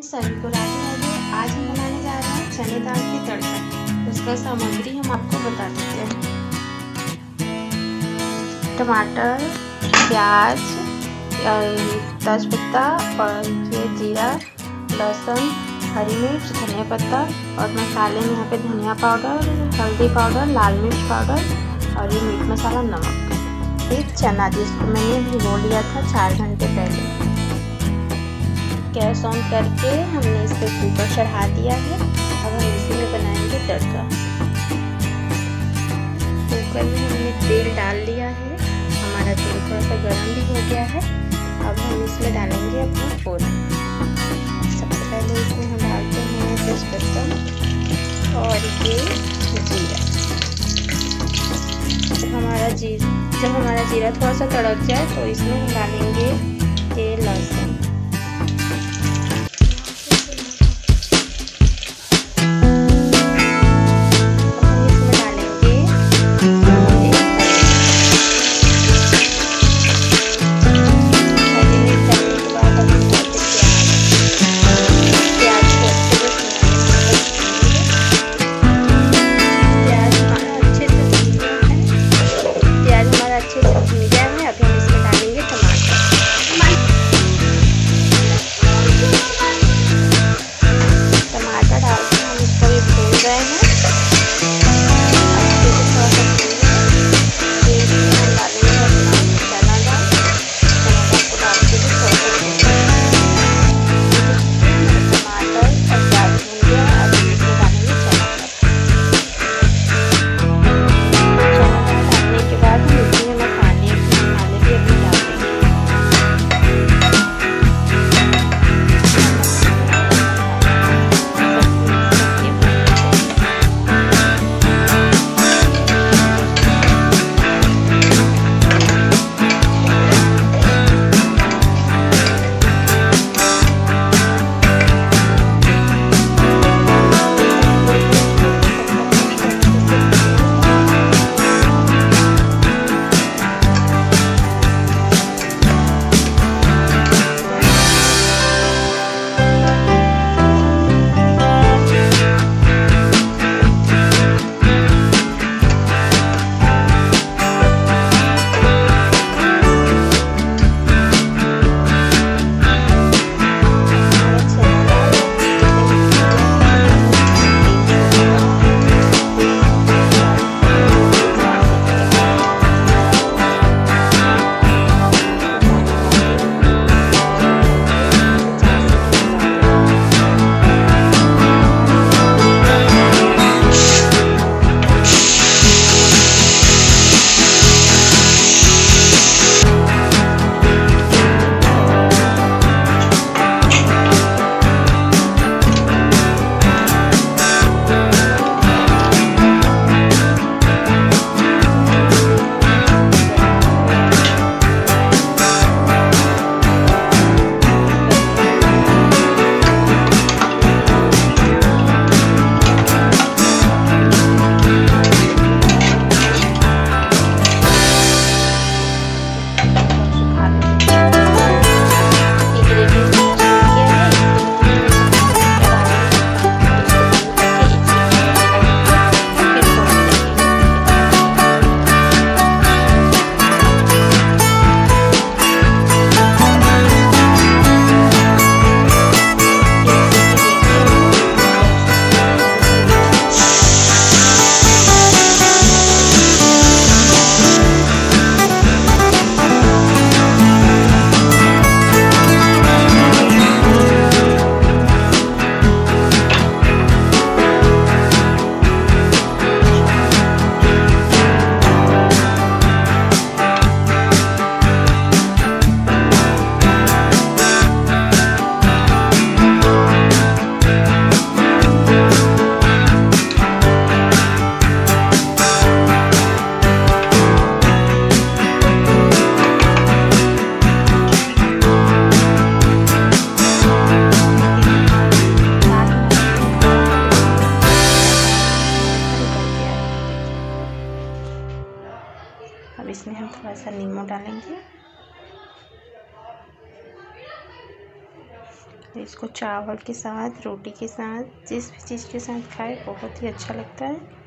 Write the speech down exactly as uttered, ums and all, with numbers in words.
Friends, सभी को राधे राधे। आज हम बनाने जा रहे हैं चने दाल की तड़का। उसका सामग्री हम आपको बता देते हैं। टमाटर, प्याज, तेजपत्ता और ये जीरा, लहसुन, हरी मिर्च, धनिया पत्ता और मसाले में यहाँ पे धनिया पाउडर, हल्दी पाउडर, लाल मिर्च पाउडर और ये मीट मसाला, नमक। एक चना जिसको मैंने भिगो लिया था चार घंटे पहले। गैस ऑन करके हमने इस पर कुकर चढ़ा दिया है। अब हम इसी में बनाएंगे तड़का। कुकर में हमने तेल डाल दिया है। हमारा तेल थोड़ा सा गर्म भी हो गया है। अब हम इसमें डालेंगे अपना फोरन। सबसे पहले इसमें हम डालते हैं तेजपत्ता और ये जीरा। जब हमारा जीरा जब हमारा जीरा थोड़ा सा तड़क जाए तो इसमें हम डालेंगे ये लहसुन। अब इसमें हम थोड़ा सा नींबू डालेंगे इसको चावल के साथ, रोटी के साथ, जिस भी चीज़ के साथ खाए बहुत ही अच्छा लगता है।